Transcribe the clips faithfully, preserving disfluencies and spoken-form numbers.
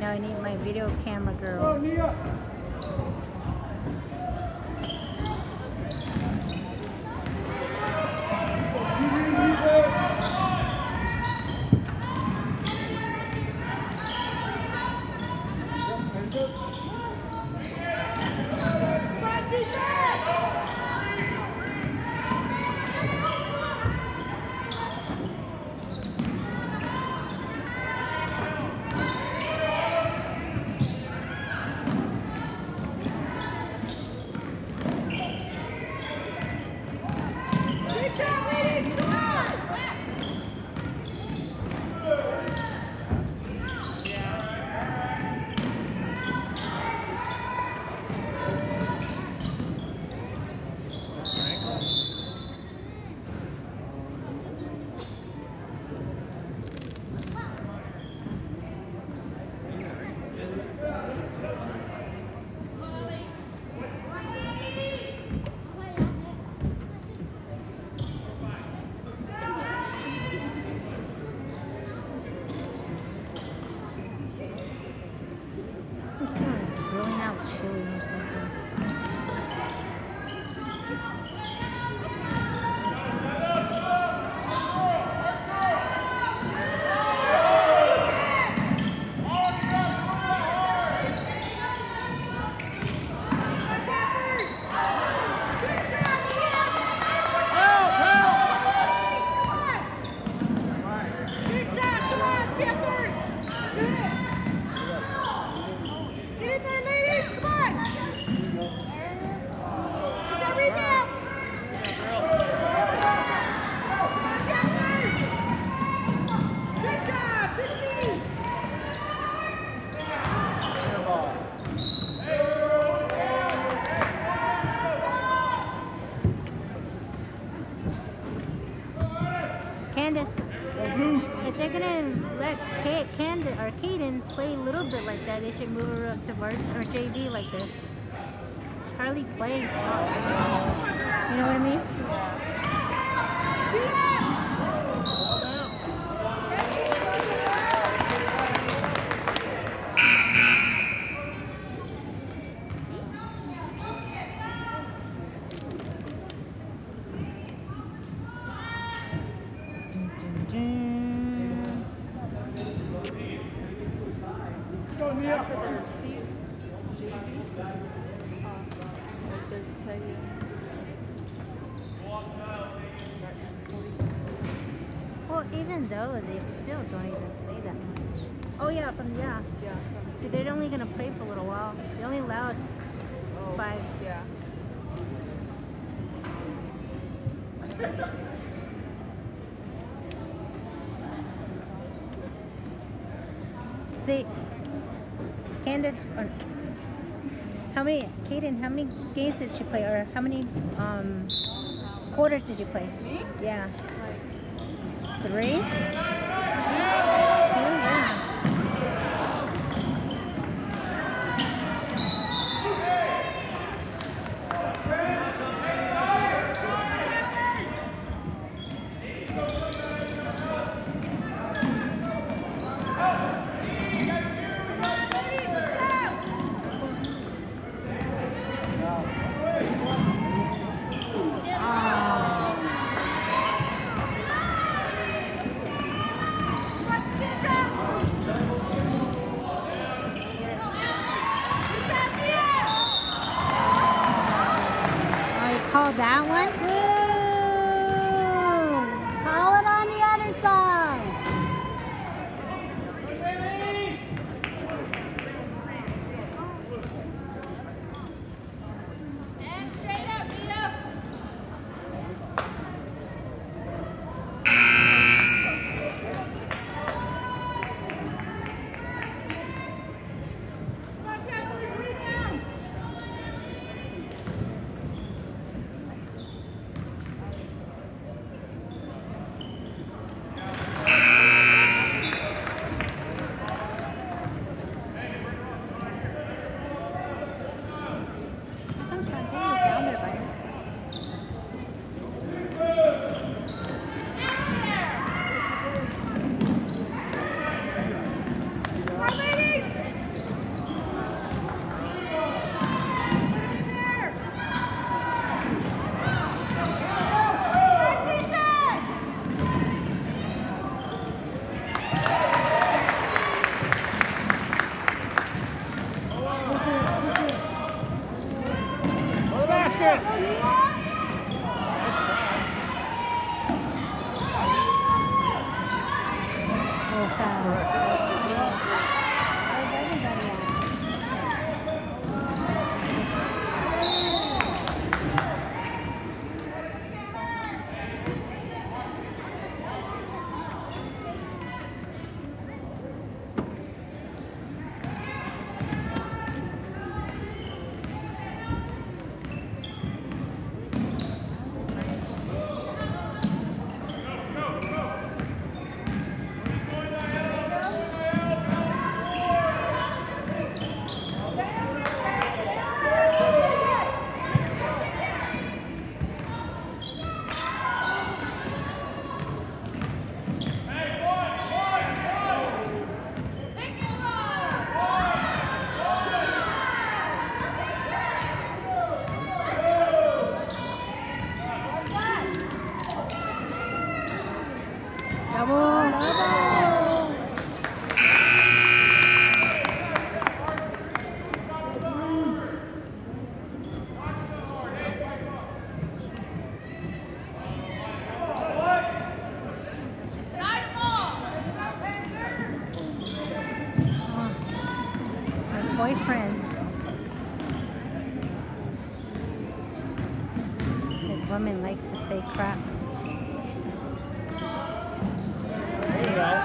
Now I need my video camera girl. If they're gonna let Kate, Candace or Kaden play a little bit like that, they should move her up to varsity or J V like this. Charlie plays. You know what I mean? After their seats, J V, like there's Teddy. Well, even though they still don't even play that much. Oh yeah, from yeah. Yeah. So they're only gonna play for a little while. They only allowed Oh, five. Yeah. See, Candace, or how many, Kaden, how many games did she play, or how many um, quarters did you play? Me? Yeah. Like Three? Two? Yeah. Call that one? Ooh, call it on the other side. And straight up, Vito. Oh, foul. Where's everybody at? Double, double. Oh, it's my boyfriend. This woman likes to say crap. There you go.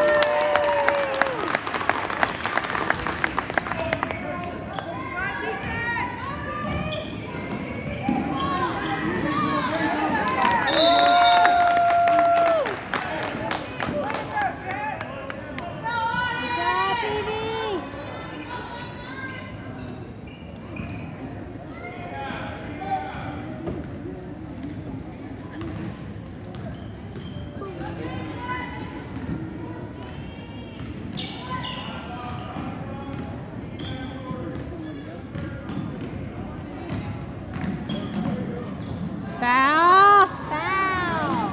Foul! Foul!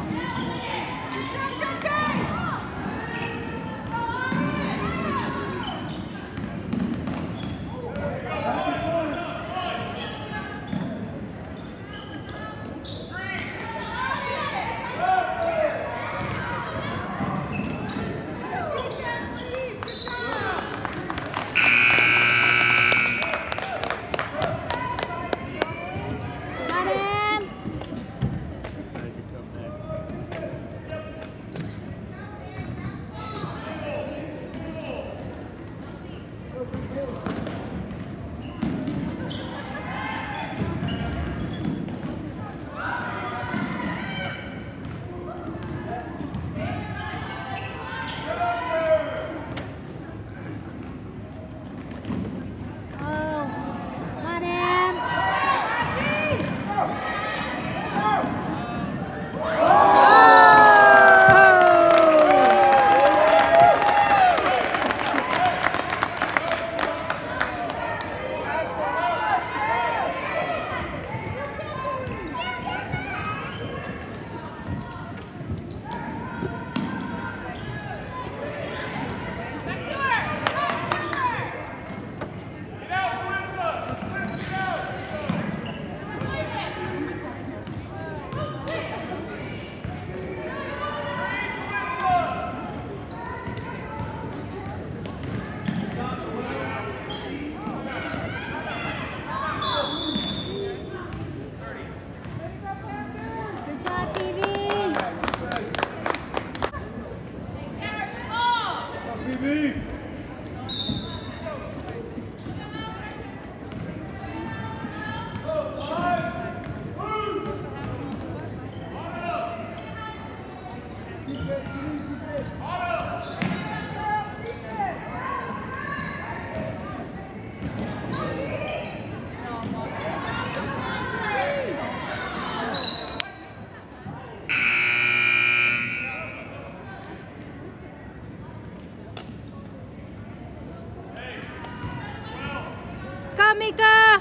Got him! Oh, got him! Good job, P V! P V. Let's go, Mika!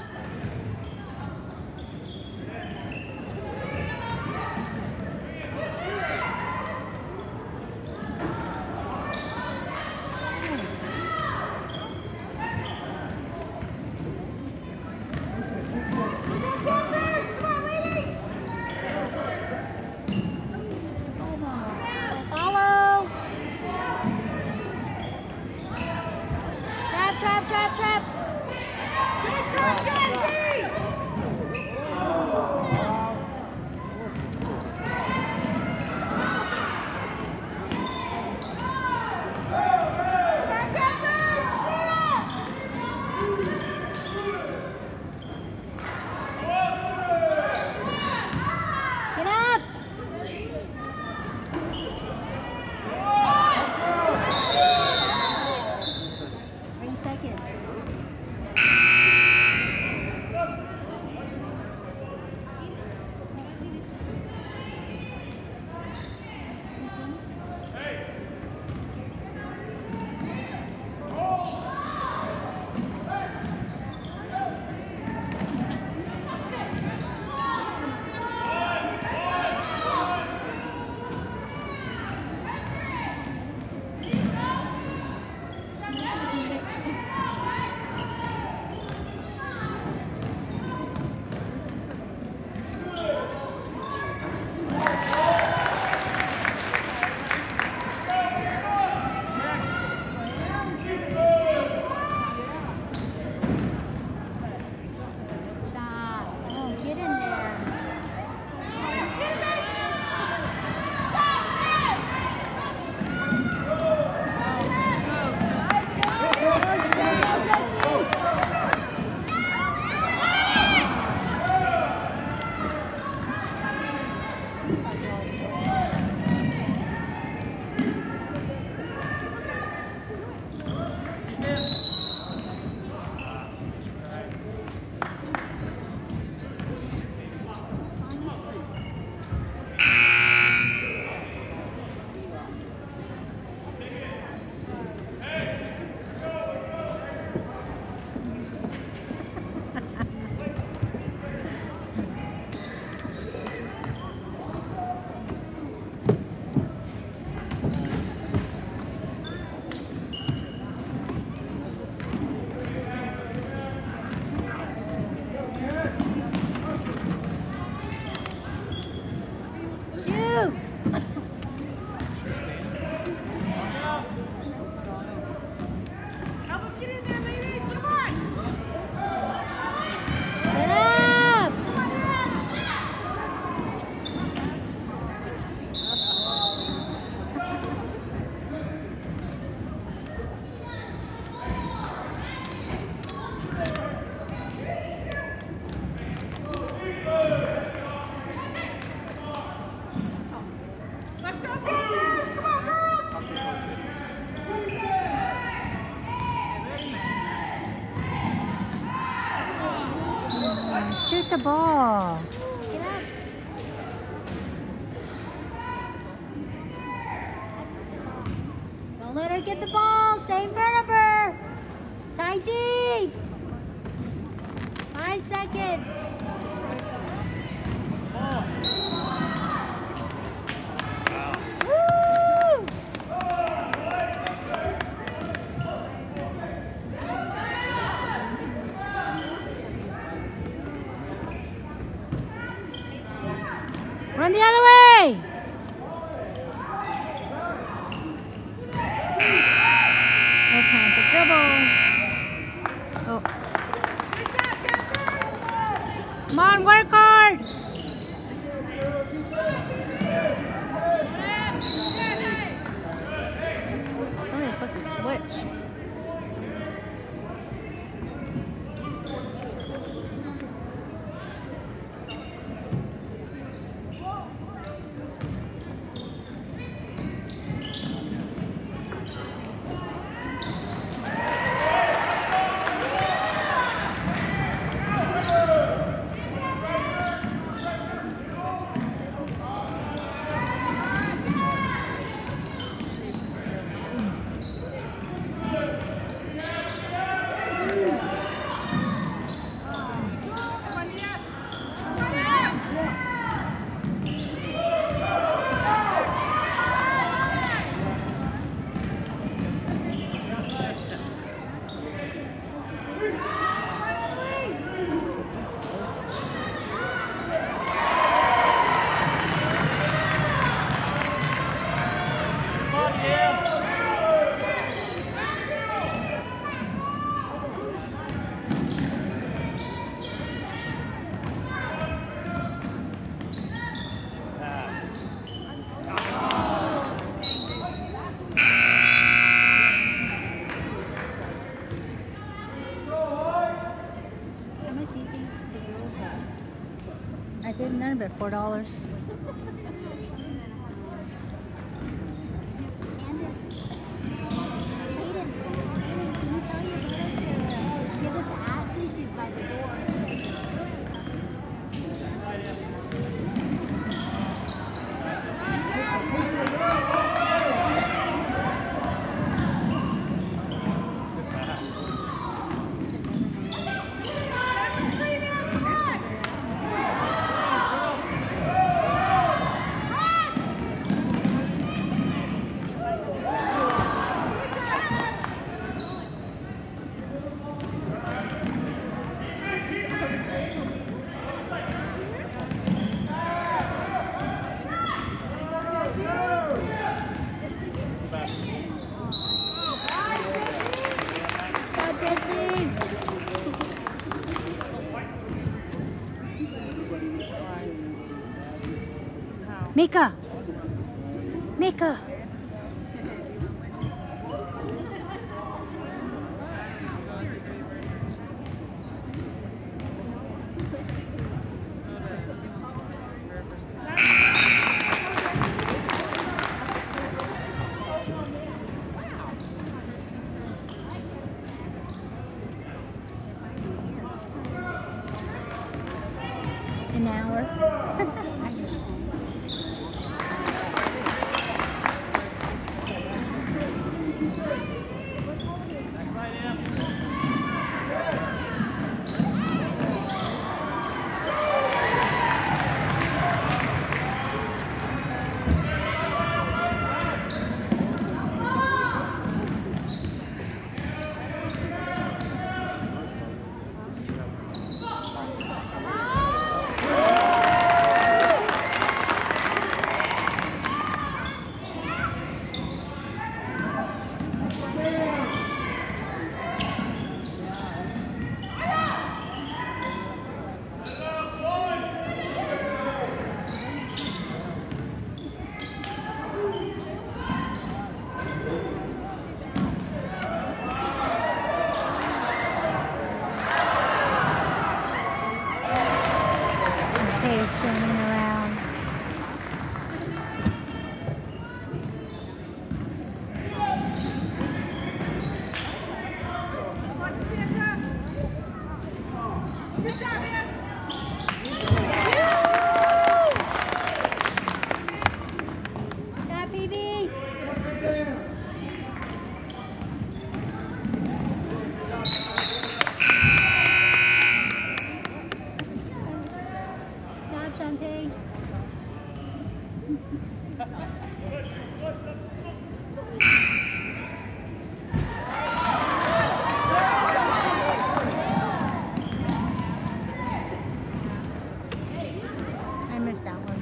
shoot the ball. Get up. Don't let her get the ball. Stay in front of her. Tie deep. Five seconds. Woo! Run the other way. No time for dribble. Oh. Come on, work hard. Somebody's supposed to switch. I didn't earn but four dollars. Mika! Mika! An hour. Standing around. Good job, man. Chloe. I missed that one.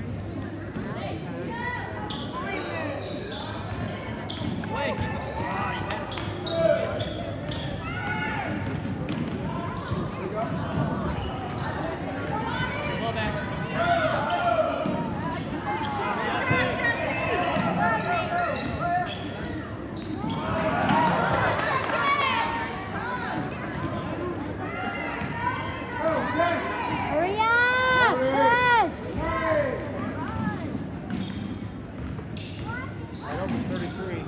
Hurry up! Push! That opens thirty-three.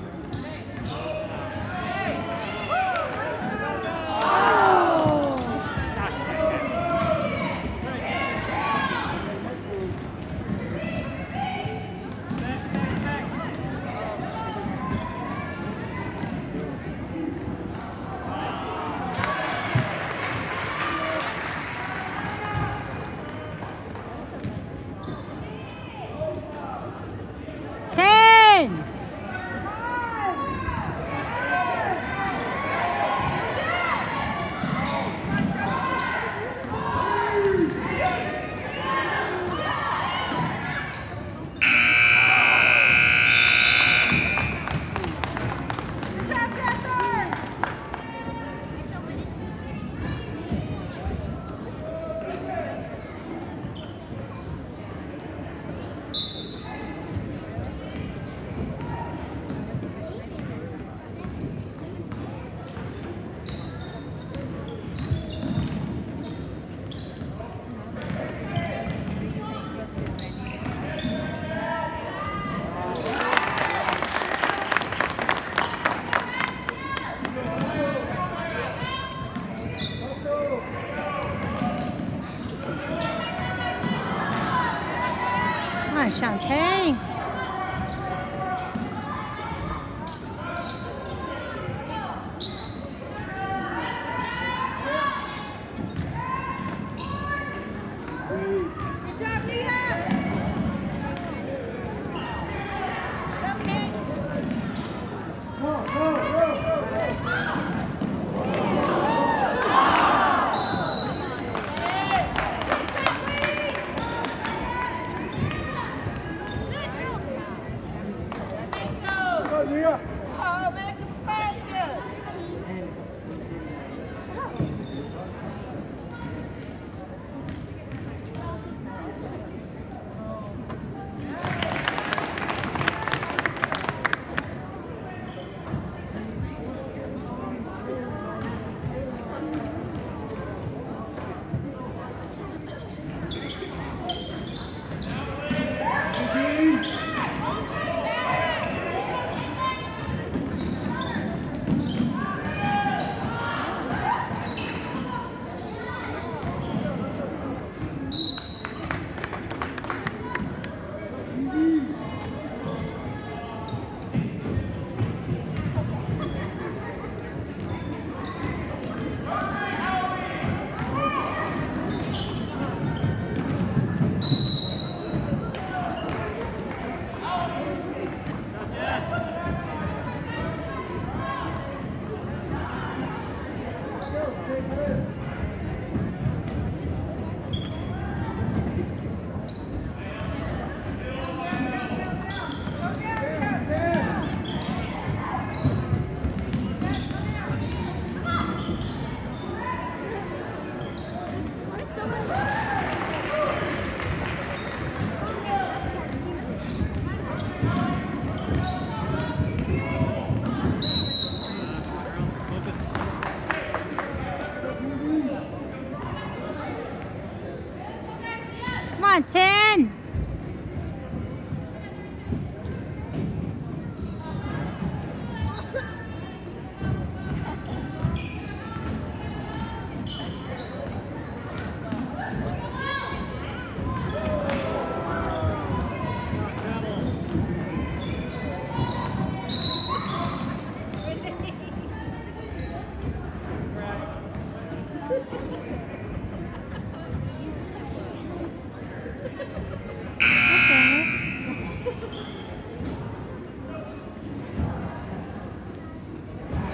Ten! Come on, Shantae. Good job, Mia! Go, go, go! Go, Mia! Oh, make the basket! Come on, ten!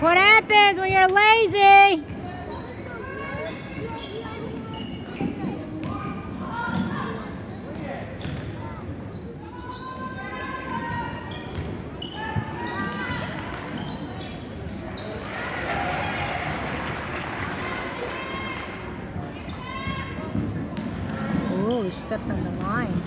what happens when you're lazy. Ooh, she stepped on the line.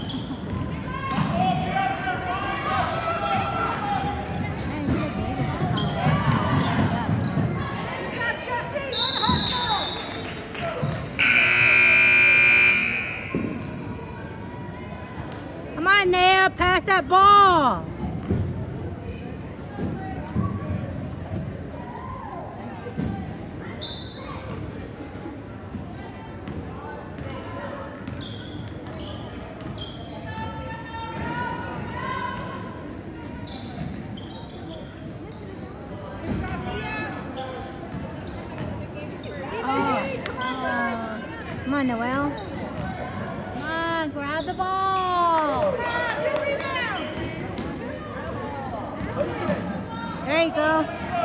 Come on, Nair, pass that ball. Come on, Noel. Come on, grab the ball. There you go.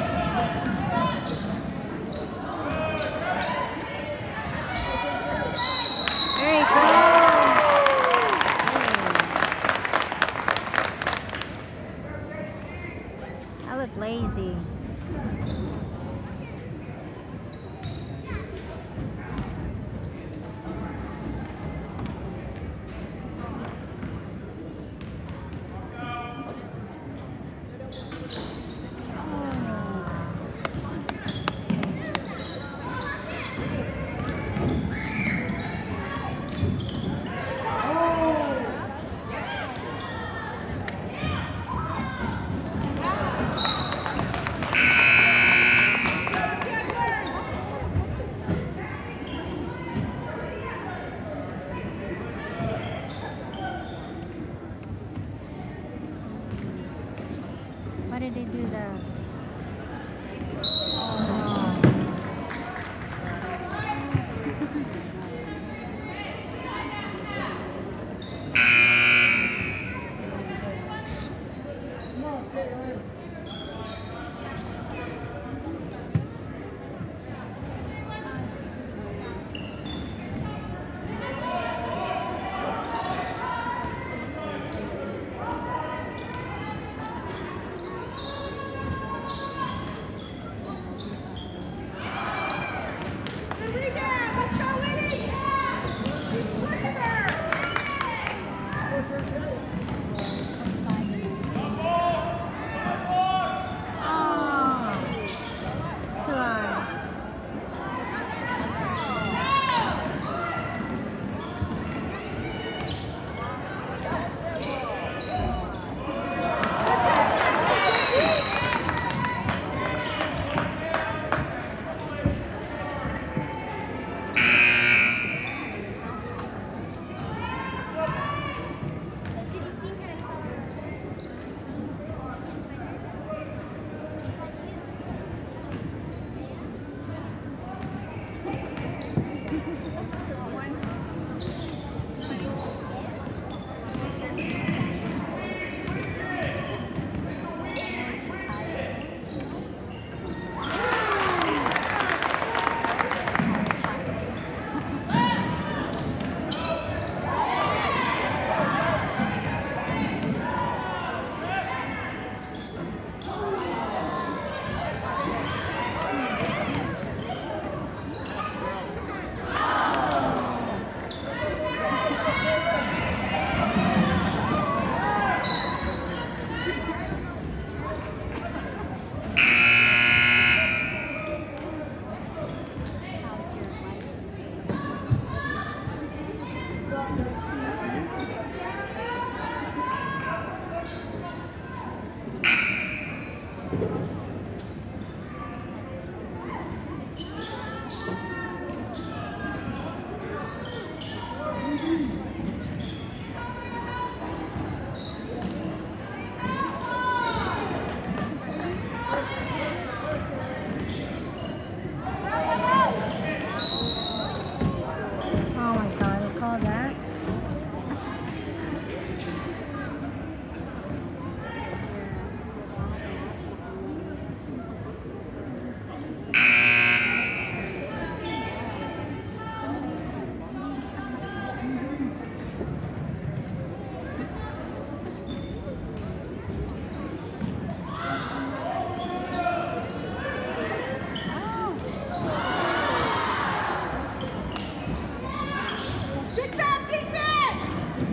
There you go. I look lazy. Why did they do that? Oh,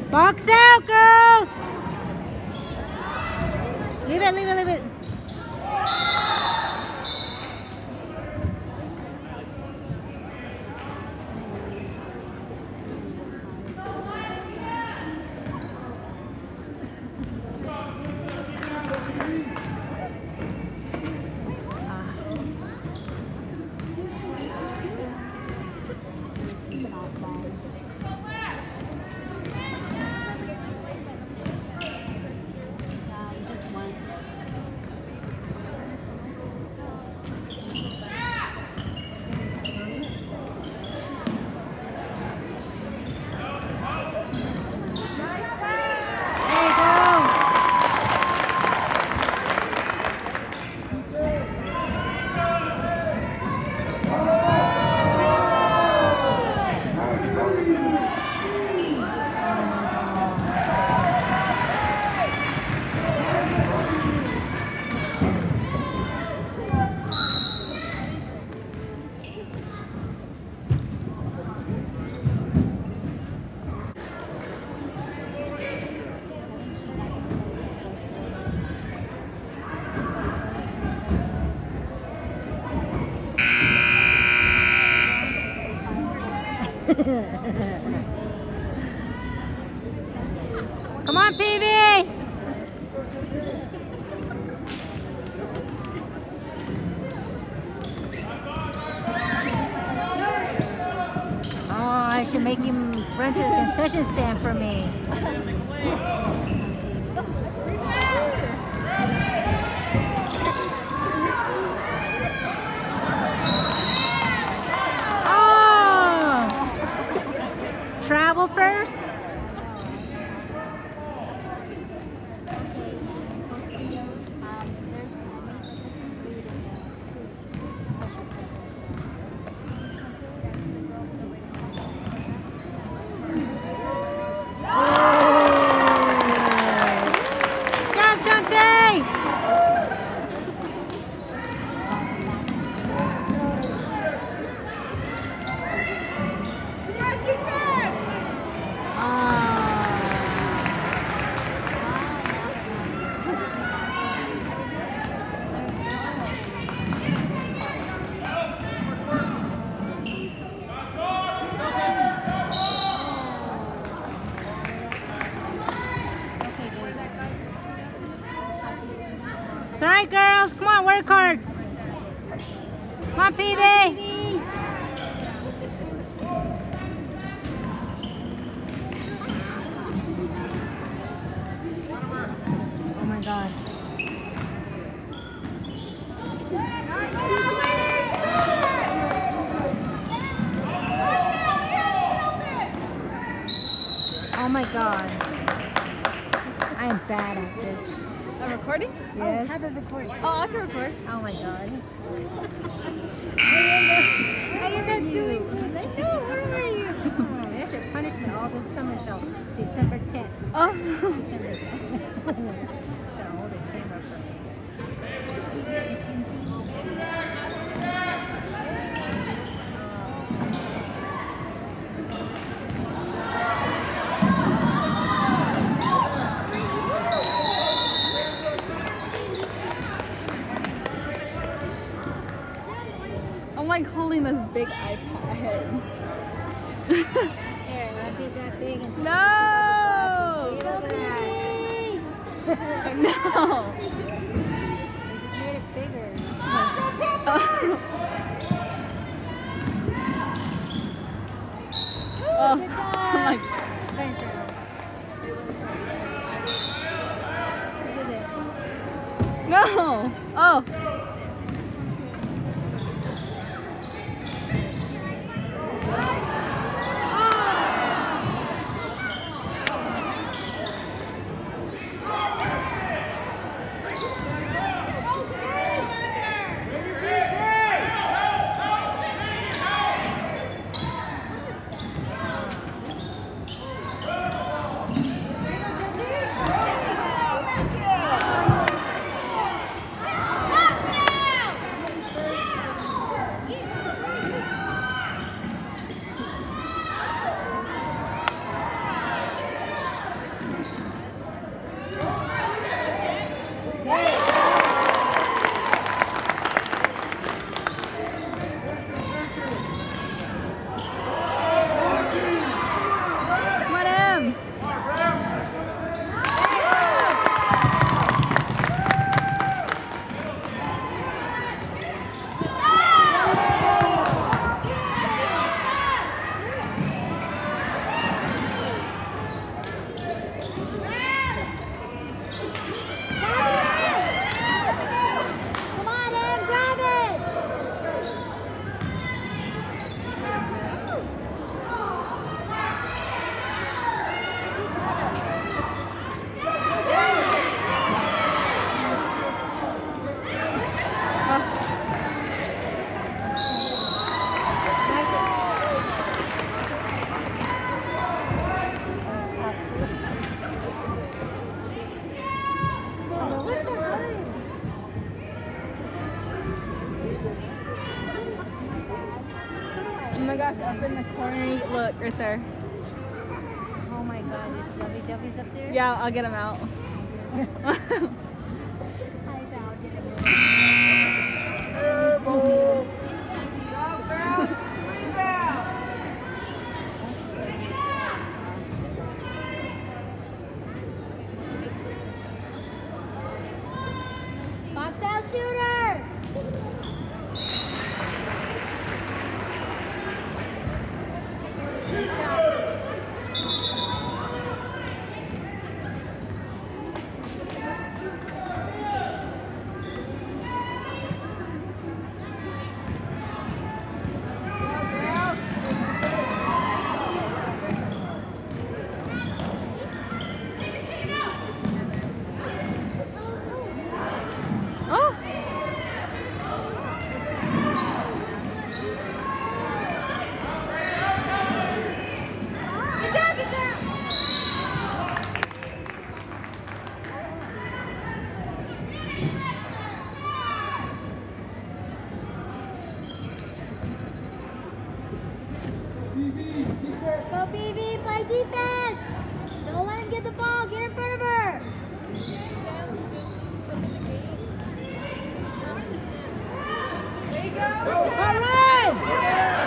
Box out, girls! Leave it, leave it, leave it. Come on, P V! Oh, I should make him run to the concession stand for me. Travel first. It's all right, girls. Come on, work hard. Come on, P V. Oh my God. Oh my God. I am bad at this. I'm recording? Yes. Oh, have it record. Oh, I can record. Oh my God. I am not doing this. I know. Where were you? Oh, they should punish me all this summer till December tenth. Oh. December tenth. Gotta hold the camera for me. I'm like holding this big iPad. Here, let me that big and No! See, look at that. No! We just made it bigger. Oh, oh Good job. my. Thank you. Look at it. No! Oh! Up in the corner. Look, right there. Oh my god, there's lovey dovey's up there? Yeah, I'll get him out. Go, girls. Rebound. Box out shooter! Go B V, play defense! Don't let him get the ball, get in front of her! There you go! All right!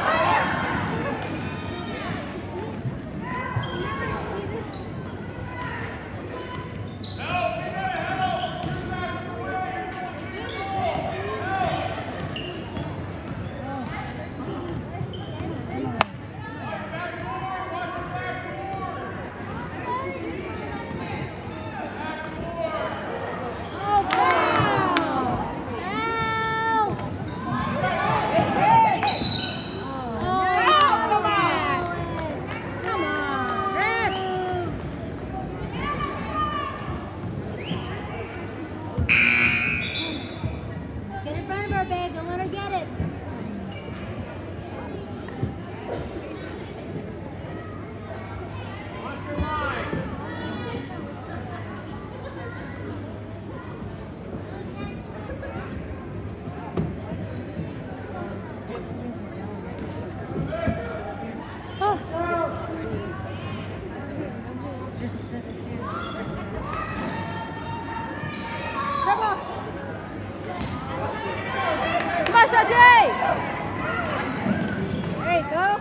Babe, don't let her get it. Oh. Just sit there. Come on. Come on, Shantae! There you go.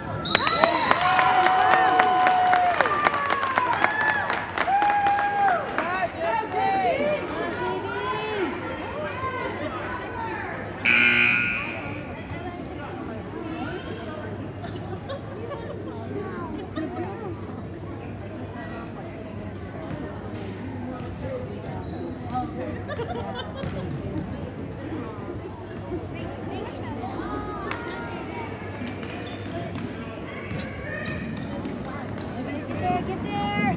Get there!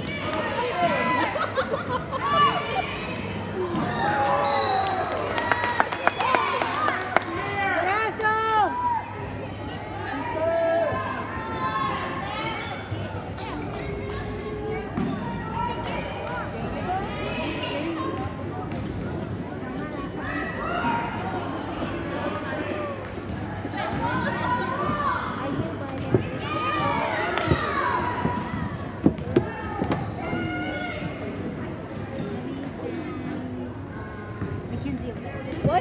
What?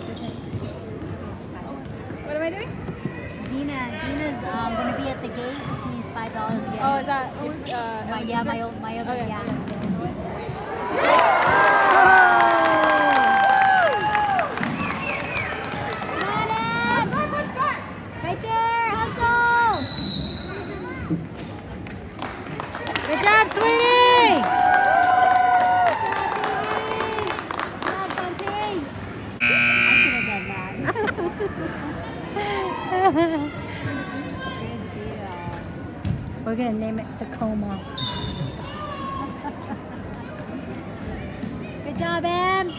What am I doing? Dina, Dina's um, gonna be at the gate. She needs five dollars again. Oh, is that your, uh, my, yeah, my, o- my other, okay. yeah. Right there, hustle! Good job, sweetie! Good job, Bunty! I should have done that. Good deal. We're gonna name it Tacoma. Good job, Em!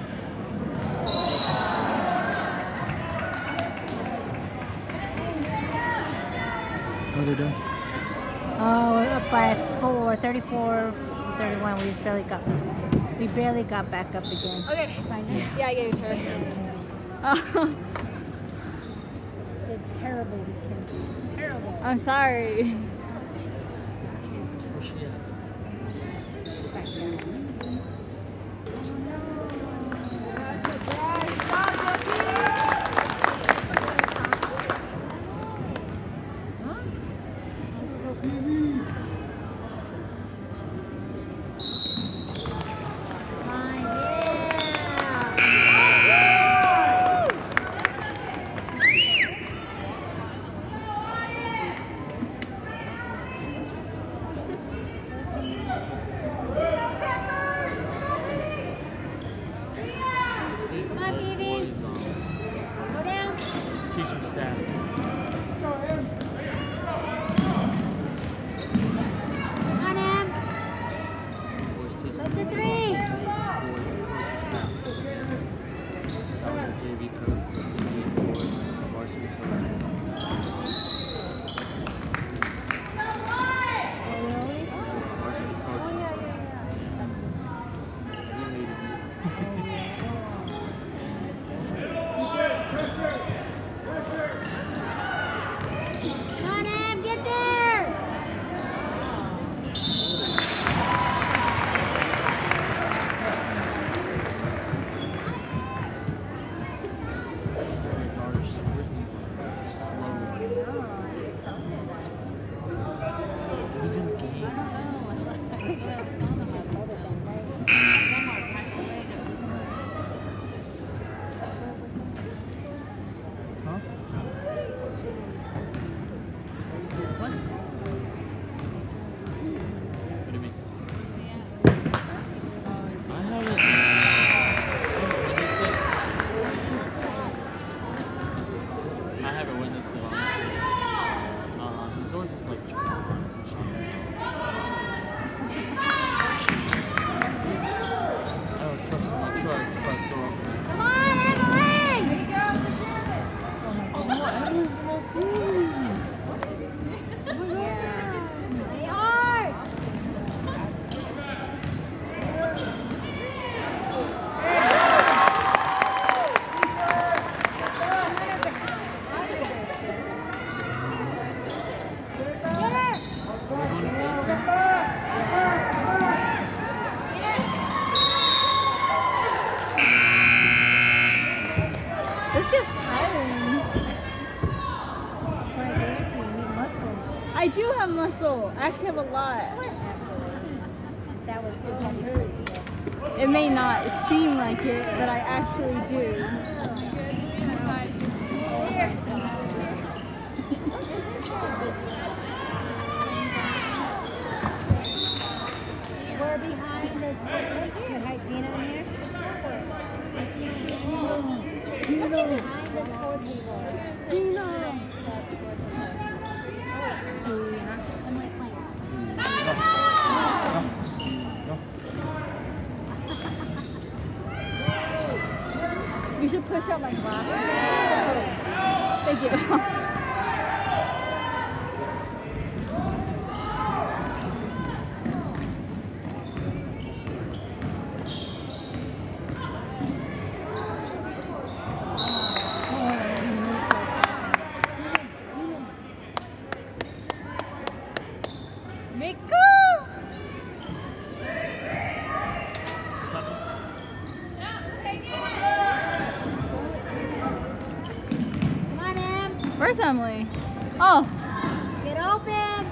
Oh, they're done. Oh, we're up by four, thirty-four, thirty-one. We just barely got, we barely got back up again. Okay. Yeah. Yeah, I gave it to her. Oh. The terrible Mackenzie. I'm sorry. Where's she at? Teaching staff. That's a three. J V coach, varsity coach. Varsity coach. He hated me. Come on, Em, get there. This gets tiring. That's why I gave it to you. You need muscles. I do have muscle. I actually have a lot. That was too heavy. It may not seem like it, but I actually do. We're behind this. Do you hide Dina in here? Dina. Look behind the score table. Dina. Emily's playing. You should push up like that. Thank you. Where's Emily? Oh. Get open.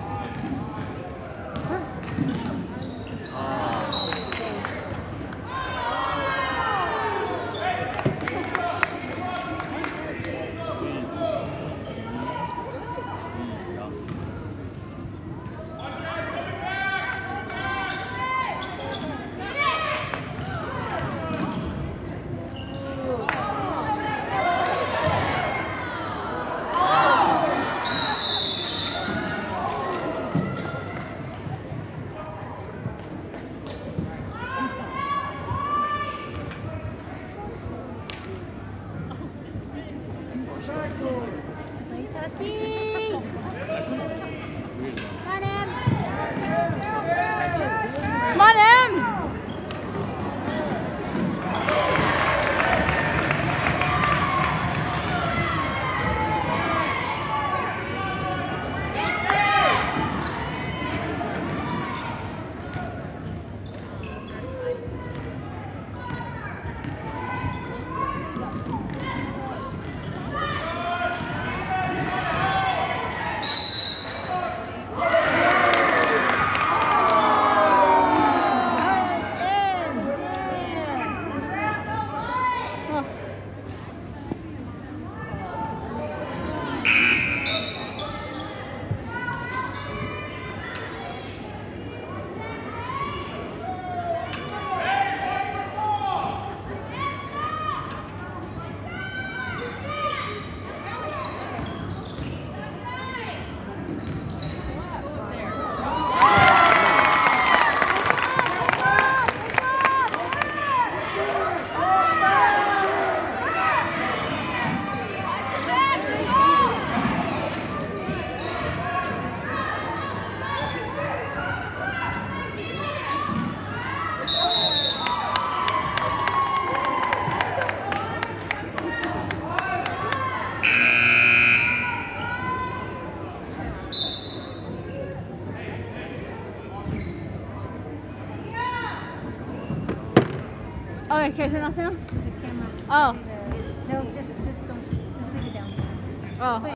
Oh, okay, turn off now? The camera. Oh. No, just, just don't, just leave it down. Oh.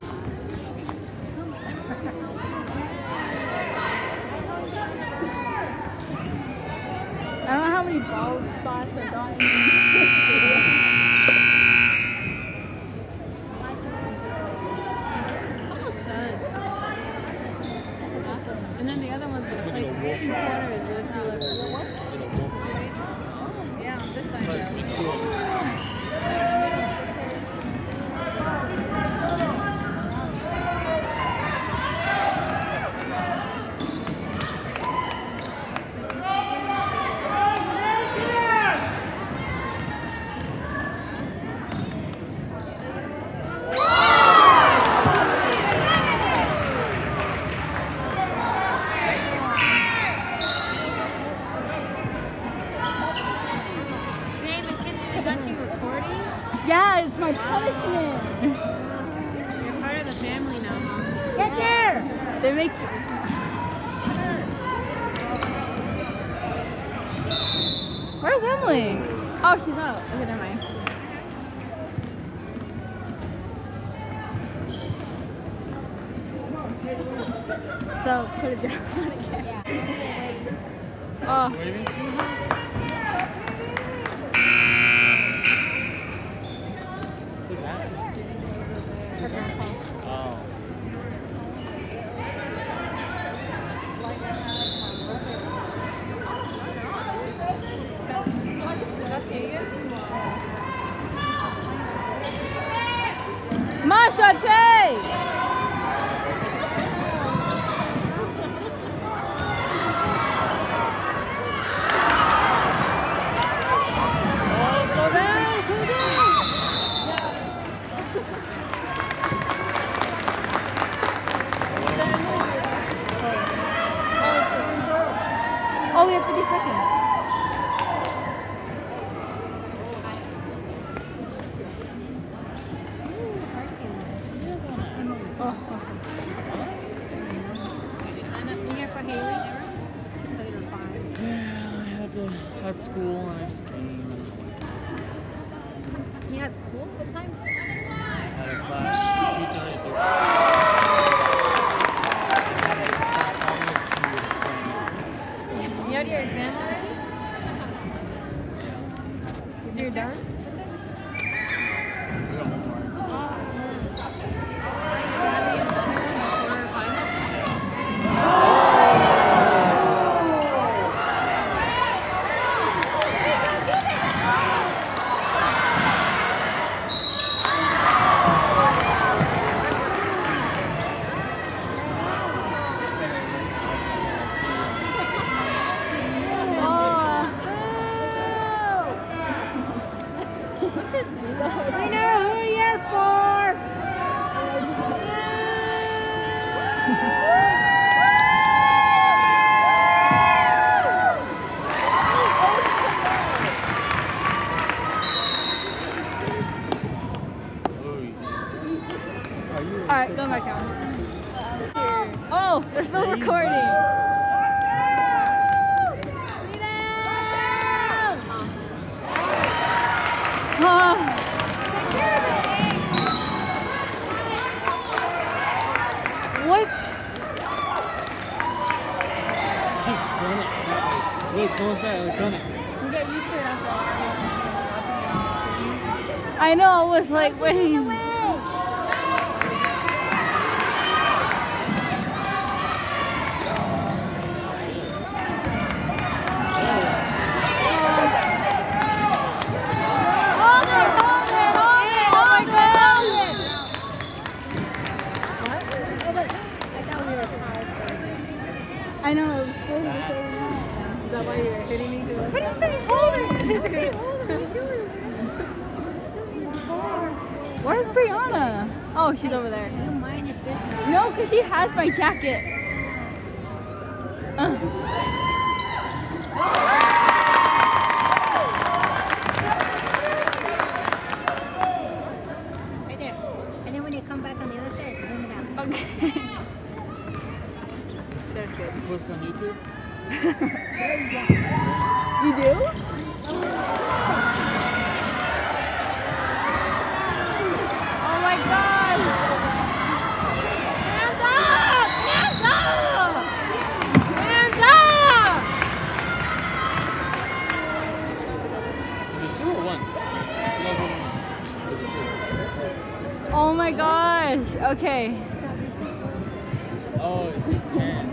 I don't know how many bald spots I got in this video. It's almost done. And then the other one's gonna like two corners. This is like what? Yeah, on this side. Yeah. Yeah, it's my punishment. You're part of the family now, huh? Get there! They make you. Where's Emily? Oh, she's out. Okay, never mind. So, put it down again. Oh. Oh. Masha, take! Oh, we have fifty seconds. Oh. Did you sign up here for Haley? So you were fine. Yeah, I had to had school and I just came. You had school? What time? I had a class two thirty. You had your exam already? So you're done? We got one more. We know who you're for! Alright, go back down. Oh, they're still recording. Oh. What? Just done it. Look, close that. Look, done it. You get used to it after watching it on the screen. I know, it was like waiting. I know, it was full. Is that why you were hitting me? What do you say? Hold it! What are you doing? Where's Brianna? Oh, she's over there. You don't mind your business. No, because she has my jacket. Uh. Right there. And then when you come back on the other side, zoom it out. Okay. That's good. Post on YouTube? You do? my gosh. Okay. Oh, it's ten.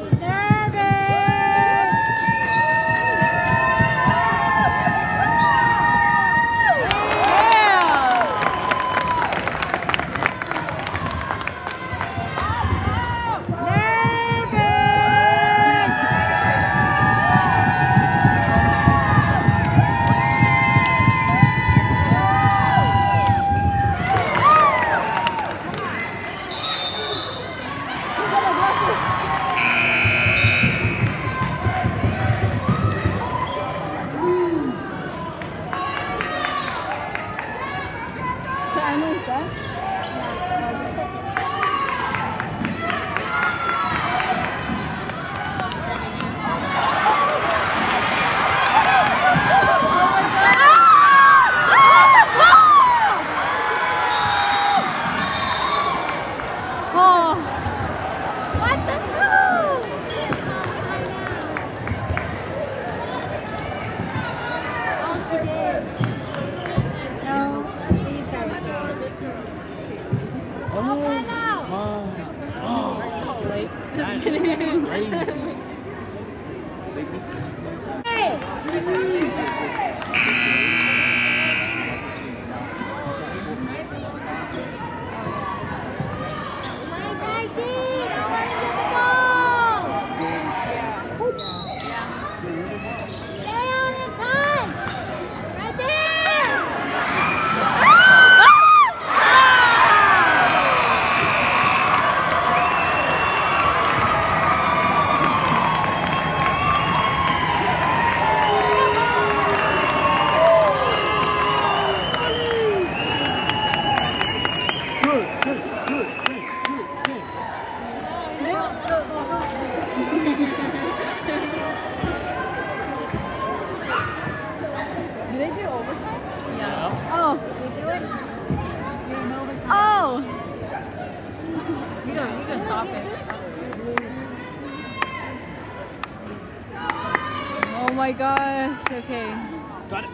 Oh my gosh, okay. Got it.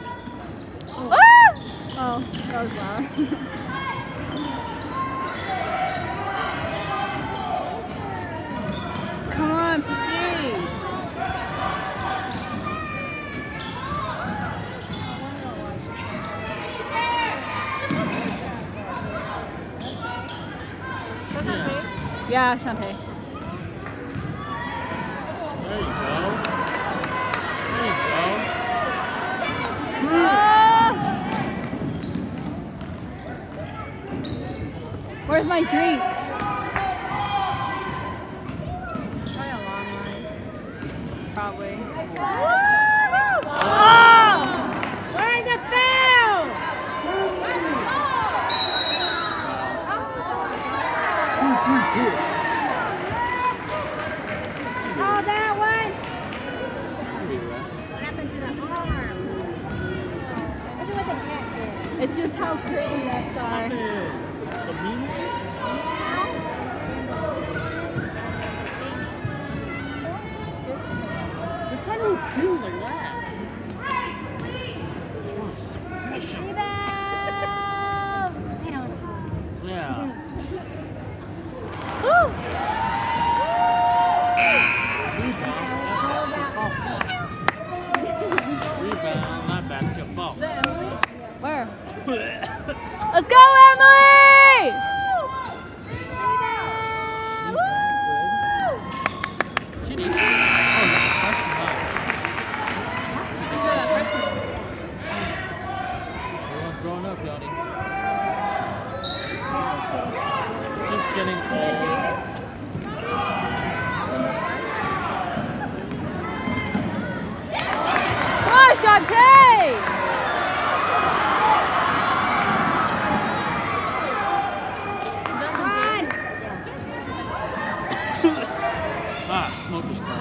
Oh, ah! Oh, that was loud. Come on, P J. Yeah, Shantae. There you go. There you go. Ah! Where's my drink? Probably. Oh! Where's the foul? Oh, that one. What happened to the arm? Look at what the cat did. It's just how pretty refs are. The mean? The timer was cool like that. Yeah. Woo! Rebound, not basketball. Where? Let's go, Emily! She needs to. Oh, that's freshman. Everyone's growing up, Yanni. Just getting old. Come on, Shantae! Ah, smoker's car.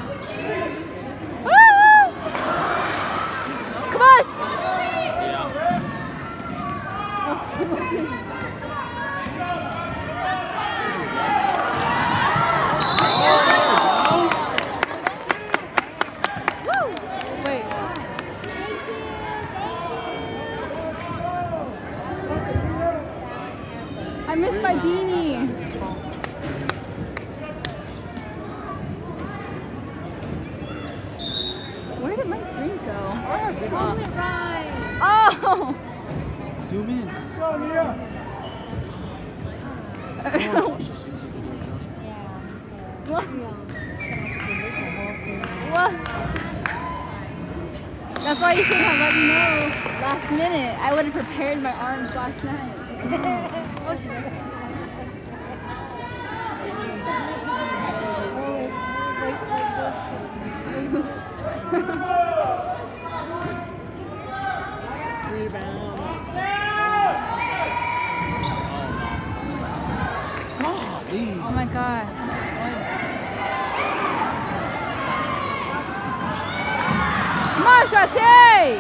Woo! Come on! Yeah. Woo! Wait. Hold it right. Oh! Zoom in. Oh, she shoots a video, Yeah, What? What? That's why you should have let me know last minute. I would have prepared my arms last night. Oh, she's right. Rebound. Oh my god. Come on, Shate!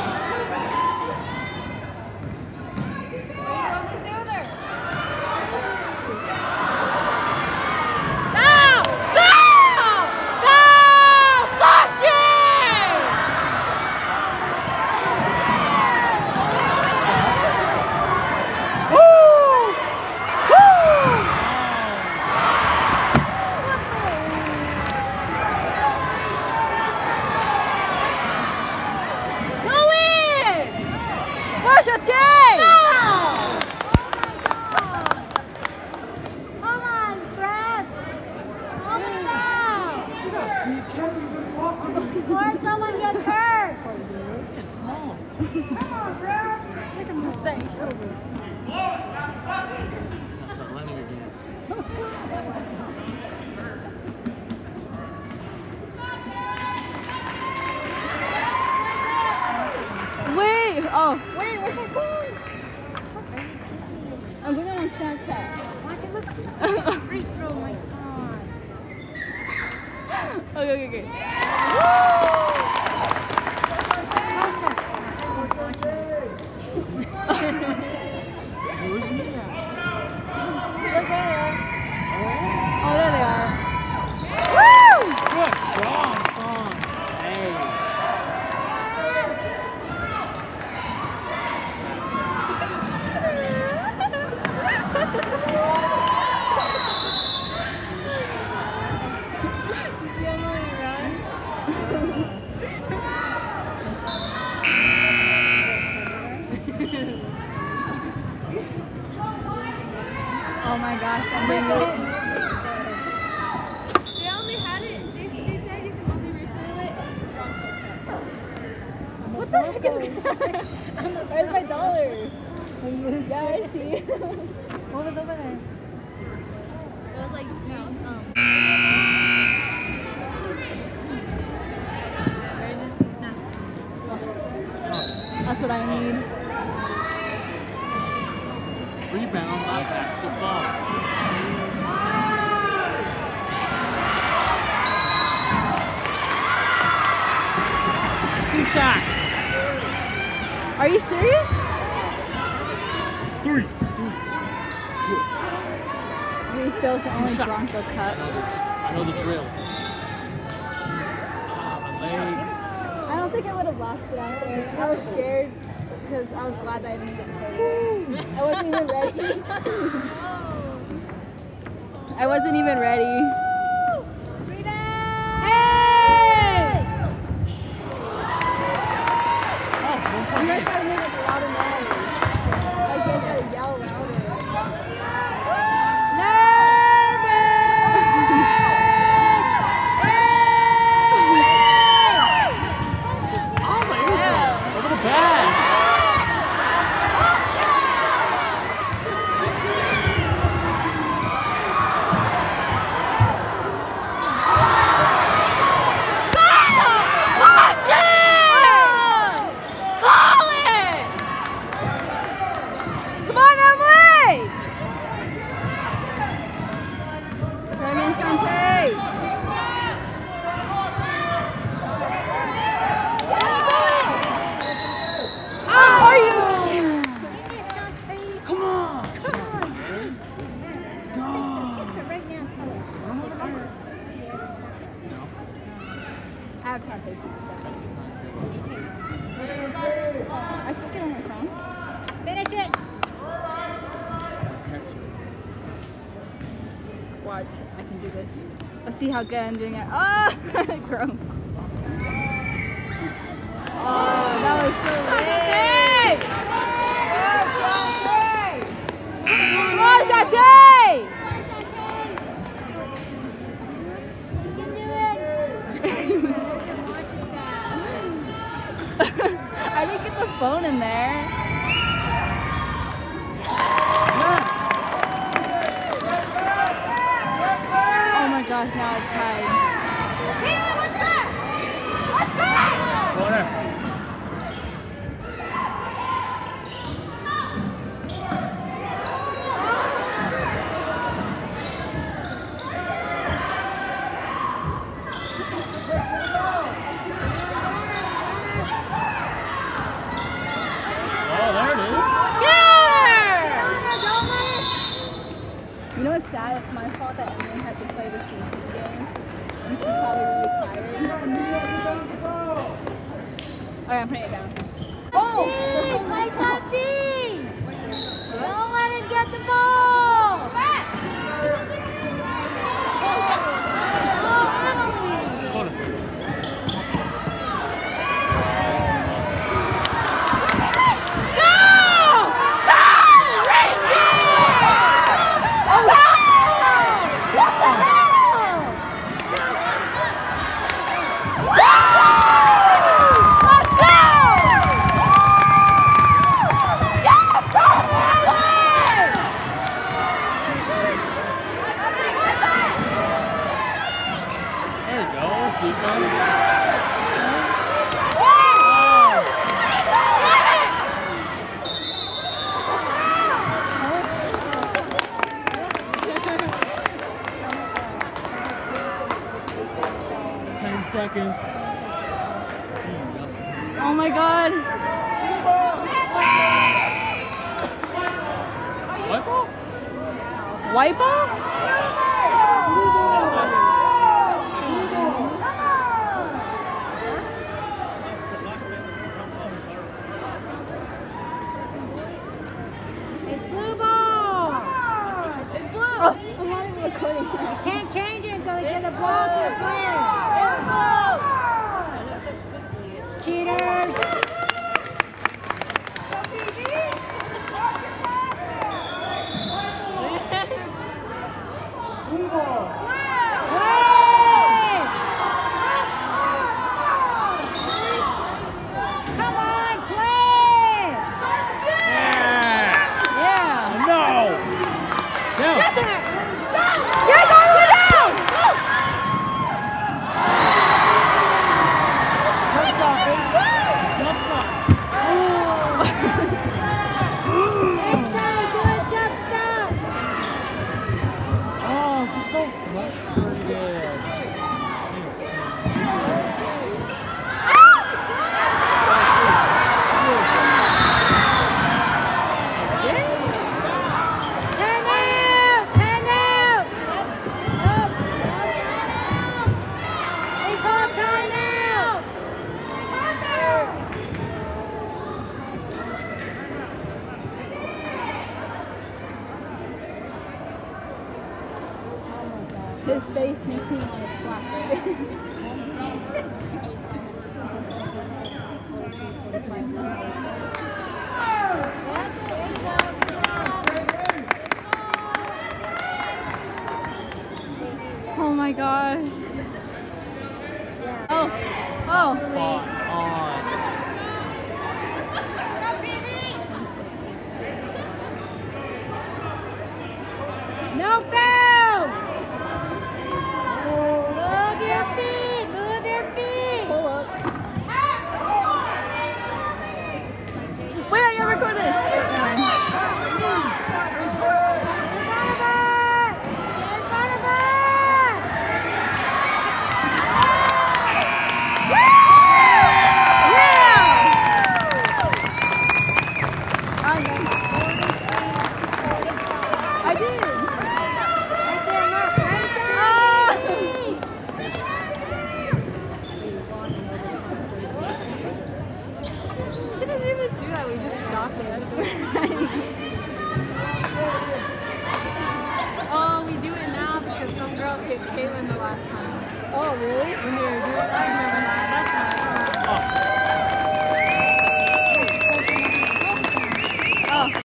Before someone gets hurt. It's small. There's a mistake. Start running again. Wait! Oh, wait, where's my phone? I'm going on Snapchat. Watch it look. Free throw, my god. Okay, okay, okay. Where's he at? Look there. Oh, there they are. Good strong song. Hey. Oh my gosh, I'm doing this. They only had it. They, they said you can only refill it. What the heck is that? Where's my dollar? Yeah, I see. What was over there? It was like, no, um. Emergency snack. That's what I need. Rebound by basketball. Two shots. Are you serious? Three. Refills the only Shot. Bronco I cups. know this. I know the drill. Ah, my legs. I don't think I would have lasted out there. I was scared because I was glad that I didn't get paid. I wasn't even ready. I wasn't even ready. You guys gotta make it louder noise. Like you guys gotta yell louder. Oh my god. Over the bag. I took it on my phone. Finish it. Watch, I can do this. Let's see how good I'm doing it. Oh, gross. Oh. I didn't get the phone in there. Oh my gosh, now it's tied. Kirtland, what's that? What's that? Corner. Oh, there it is. You know what's sad? It's my fault that Emily had to play the safety game. And she's probably really tired. Alright, I'm putting it down. Oh! My top D! Don't let him get the ball! Oh, Emily! Corner. Ten seconds. Oh my god. What ball? White ball? It's blue ball. It's blue! Oh, I'm not even recording. You can't change it until they get the ball to the player. It's Cheaters. Come on, play! Yeah. Yeah. No. No. Yeah, go all the way down! Jump stop, baby. Jump stop. Next time, do a jump stop. Oh, she's so frustrated. Time out! Time out! Stop. They call time out! Time out! His face makes me want to slap it. Oh my god. Oh. Oh. Spot on. No foul! Move your feet! Move your feet! Pull up. Wait, I got recorded. In front of it! In front of it! I did. Right there, look, right there. She didn't even do that. We just stopped it. Oh, we do it now because some girl hit Kirtland the last time. Oh, really? When they were doing